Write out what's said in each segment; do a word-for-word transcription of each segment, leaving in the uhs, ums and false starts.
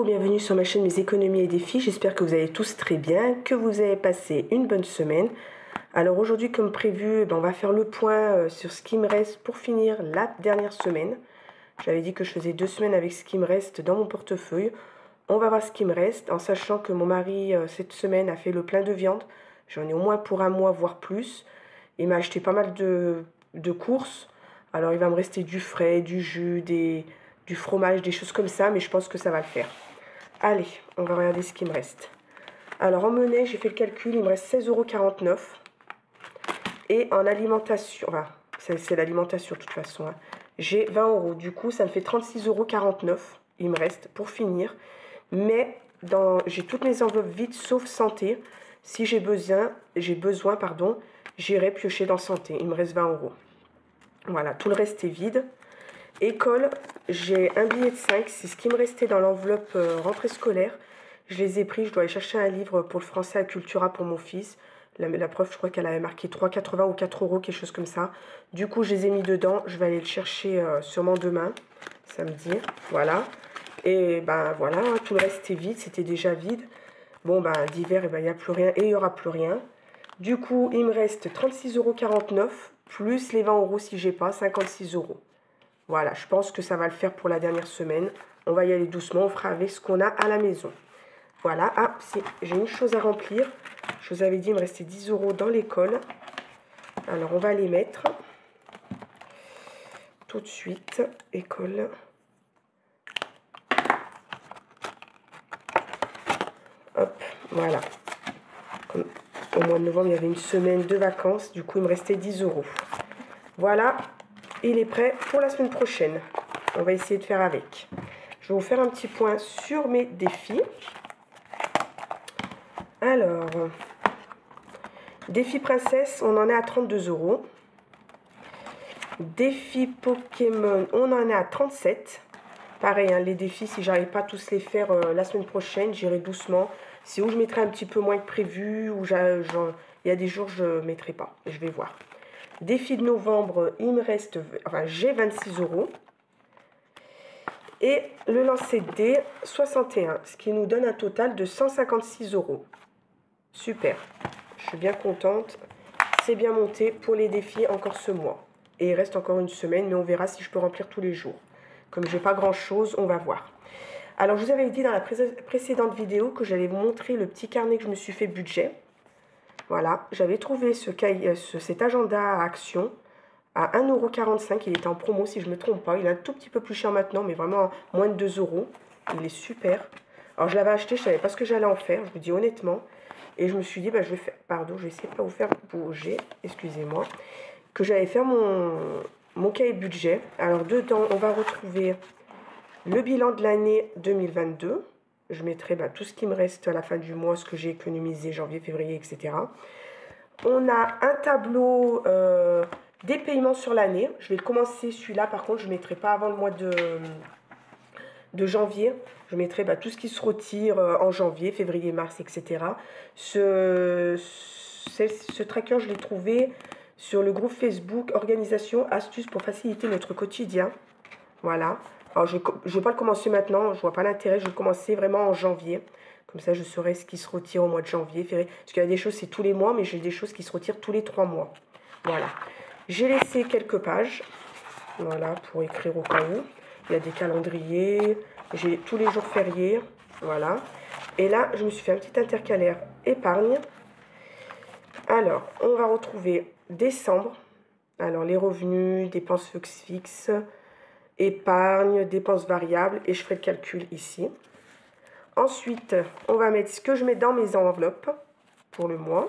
bienvenue sur ma chaîne Mes économies et défis. J'espère que vous allez tous très bien, que vous avez passé une bonne semaine. Alors aujourd'hui, comme prévu, ben on va faire le point sur ce qui me reste pour finir la dernière semaine. J'avais dit que je faisais deux semaines avec ce qui me reste dans mon portefeuille. On va voir ce qui me reste, en sachant que mon mari, cette semaine, a fait le plein de viande. J'en ai au moins pour un mois, voire plus. Il m'a acheté pas mal de, de courses. Alors il va me rester du frais, du jus, des... du fromage, des choses comme ça, mais je pense que ça va le faire. Allez, on va regarder ce qui me reste. Alors en monnaie, j'ai fait le calcul, il me reste seize euros quarante-neuf. Et en alimentation, enfin, c'est l'alimentation de toute façon, hein, j'ai vingt euros. Du coup, ça me fait trente-six euros quarante-neuf, il me reste pour finir. Mais j'ai toutes mes enveloppes vides, sauf santé. Si j'ai besoin, j'ai besoin, pardon, j'irai piocher dans santé. Il me reste vingt euros. Voilà, tout le reste est vide. École, j'ai un billet de cinq, c'est ce qui me restait dans l'enveloppe euh, rentrée scolaire. Je les ai pris, je dois aller chercher un livre pour le français à Cultura pour mon fils. La, la preuve, je crois qu'elle avait marqué trois euros quatre-vingts ou quatre euros, quelque chose comme ça. Du coup, je les ai mis dedans. Je vais aller le chercher euh, sûrement demain, samedi. Voilà. Et ben voilà, tout le reste est vide, c'était déjà vide. Bon, ben d'hiver, il ben, n'y a plus rien et il n'y aura plus rien. Du coup, il me reste trente-six euros quarante-neuf, plus les vingt euros si j'ai pas, cinquante-six euros. Voilà, je pense que ça va le faire pour la dernière semaine. On va y aller doucement, on fera avec ce qu'on a à la maison. Voilà, ah, j'ai une chose à remplir. Je vous avais dit, il me restait dix euros dans l'école. Alors, on va les mettre. Tout de suite, école. Hop, voilà. Comme au mois de novembre, il y avait une semaine de vacances. Du coup, il me restait dix euros. Voilà, il est prêt pour la semaine prochaine. On va essayer de faire avec. Je vais vous faire un petit point sur mes défis. Alors, défi princesse, on en est à trente-deux euros. Défi Pokémon, on en est à trente-sept. Pareil, hein, les défis, si j'arrive pas à tous les faire euh, la semaine prochaine, j'irai doucement. C'est où je mettrai un petit peu moins que prévu, ou il y a des jours je ne mettrai pas. Je vais voir. Défi de novembre, il me reste, enfin j'ai vingt-six euros. Et le lancer de dés, soixante et un, ce qui nous donne un total de cent cinquante-six euros. Super, je suis bien contente. C'est bien monté pour les défis encore ce mois. Et il reste encore une semaine, mais on verra si je peux remplir tous les jours. Comme je n'ai pas grand-chose, on va voir. Alors, je vous avais dit dans la pré précédente vidéo que j'allais vous montrer le petit carnet que je me suis fait budget. Voilà, j'avais trouvé ce, ce, cet agenda à action à un euro quarante-cinq. Il était en promo, si je ne me trompe pas. Il est un tout petit peu plus cher maintenant, mais vraiment moins de deux euros. Il est super. Alors, je l'avais acheté, je ne savais pas ce que j'allais en faire, je vous dis honnêtement. Et je me suis dit, bah, je vais faire, pardon, je vais essayer de ne pas vous faire bouger, excusez-moi, que j'allais faire mon, mon cahier budget. Alors, dedans, on va retrouver le bilan de l'année deux mille vingt-deux. Je mettrai bah, tout ce qui me reste à la fin du mois, ce que j'ai économisé, janvier, février, et cetera. On a un tableau euh, des paiements sur l'année. Je vais le commencer, celui-là, par contre, je ne mettrai pas avant le mois de, de janvier. Je mettrai bah, tout ce qui se retire euh, en janvier, février, mars, et cetera. Ce, ce, ce tracker, je l'ai trouvé sur le groupe Facebook « Organisation, astuces pour faciliter notre quotidien ». Voilà. Alors, je ne vais pas le commencer maintenant, je ne vois pas l'intérêt, je vais le commencer vraiment en janvier. Comme ça, je saurai ce qui se retire au mois de janvier. Parce qu'il y a des choses, c'est tous les mois, mais j'ai des choses qui se retirent tous les trois mois. Voilà. J'ai laissé quelques pages, voilà, pour écrire au cas où. Il y a des calendriers, j'ai tous les jours fériés, voilà. Et là, je me suis fait un petit intercalaire épargne. Alors, on va retrouver décembre. Alors, les revenus, dépenses fixes, épargne, dépenses variables, et je ferai le calcul ici. Ensuite, on va mettre ce que je mets dans mes enveloppes pour le mois.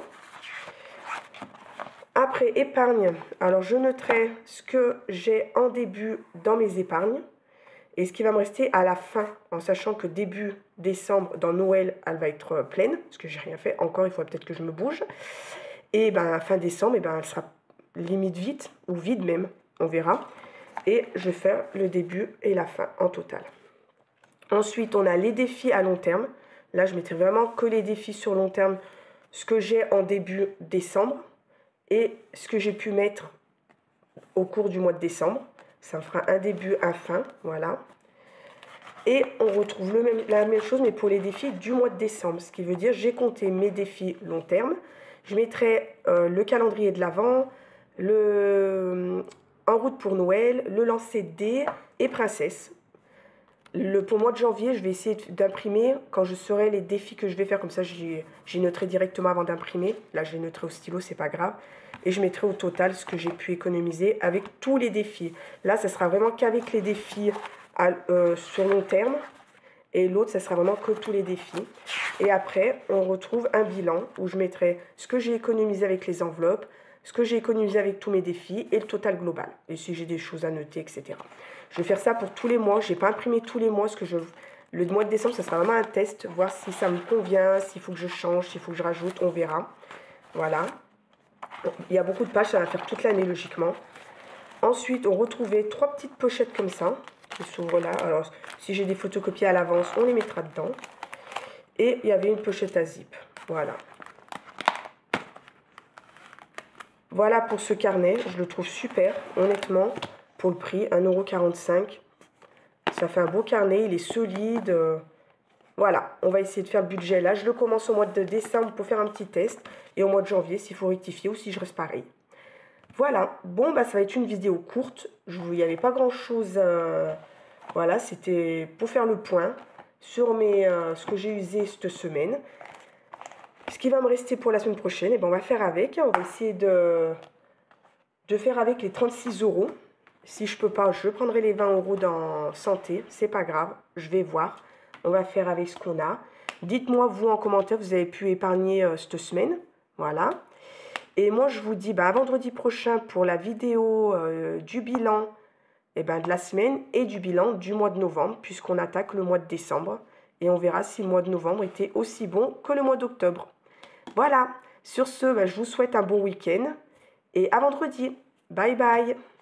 Après, épargne, alors je noterai ce que j'ai en début dans mes épargnes et ce qui va me rester à la fin, en sachant que début décembre, dans Noël, elle va être pleine, parce que j'ai rien fait encore, il faudra peut-être que je me bouge. Et ben, fin décembre, et ben, elle sera limite vide, ou vide même, on verra. Et je vais faire le début et la fin en total. Ensuite, on a les défis à long terme. Là, je mettrai vraiment que les défis sur long terme, ce que j'ai en début décembre et ce que j'ai pu mettre au cours du mois de décembre. Ça me fera un début, un fin, voilà. Et on retrouve le même, la même chose, mais pour les défis du mois de décembre. Ce qui veut dire, j'ai compté mes défis long terme. Je mettrai euh, le calendrier de l'Avent, le En route pour Noël, le lancer de dés et princesse. Le, pour le mois de janvier, je vais essayer d'imprimer quand je saurai les défis que je vais faire. Comme ça, j'y noterai directement avant d'imprimer. Là, je les noterai au stylo, c'est pas grave. Et je mettrai au total ce que j'ai pu économiser avec tous les défis. Là, ça sera vraiment qu'avec les défis à, euh, sur long terme. Et l'autre, ça sera vraiment que tous les défis. Et après, on retrouve un bilan où je mettrai ce que j'ai économisé avec les enveloppes, ce que j'ai économisé avec tous mes défis et le total global. Et si j'ai des choses à noter, et cetera. Je vais faire ça pour tous les mois. Je n'ai pas imprimé tous les mois. Ce que je... Le mois de décembre, ça sera vraiment un test. Voir si ça me convient, s'il faut que je change, s'il faut que je rajoute. On verra. Voilà. Il y a beaucoup de pages. Ça va faire toute l'année, logiquement. Ensuite, on retrouvait trois petites pochettes comme ça. Qui s'ouvrent là. Alors, si j'ai des photocopies à l'avance, on les mettra dedans. Et il y avait une pochette à zip. Voilà. Voilà pour ce carnet. Je le trouve super, honnêtement. Pour le prix, un euro quarante-cinq. Ça fait un beau carnet, il est solide. Voilà, on va essayer de faire le budget là. Je le commence au mois de décembre pour faire un petit test. Et au mois de janvier, s'il faut rectifier ou si je reste pareil. Voilà, bon, bah ça va être une vidéo courte. Il n'y avait pas grand-chose. Euh, voilà, c'était pour faire le point sur mes, euh, ce que j'ai usé cette semaine. Ce qui va me rester pour la semaine prochaine, et ben on va faire avec. On va essayer de, de faire avec les trente-six euros. Si je peux pas, je prendrai les vingt euros dans santé. C'est pas grave, je vais voir. On va faire avec ce qu'on a. Dites-moi, vous, en commentaire, vous avez pu épargner euh, cette semaine. Voilà. Et moi, je vous dis bah, à vendredi prochain pour la vidéo euh, du bilan eh ben, de la semaine et du bilan du mois de novembre, puisqu'on attaque le mois de décembre. Et on verra si le mois de novembre était aussi bon que le mois d'octobre. Voilà. Sur ce, bah, je vous souhaite un bon week-end. Et à vendredi. Bye bye.